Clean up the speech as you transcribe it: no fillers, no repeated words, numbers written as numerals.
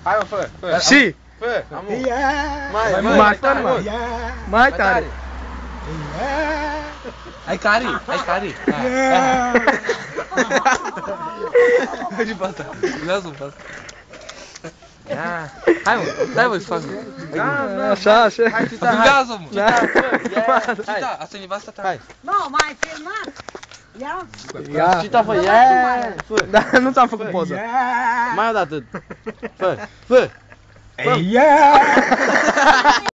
Hai mă, fă. Și. Fă, amu. Mai tare. Hai cari. Hai și pe asta. Lasă-o pe asta. Hai mă, stai mă, să fac. Așa. Filmează mă. Hai. Asta e nevasta ta. Hai. Nu, mai filmat. Ia. Ia. Cita, fă. Da, nu ți-am făcut poză. Mai o dată. Fă.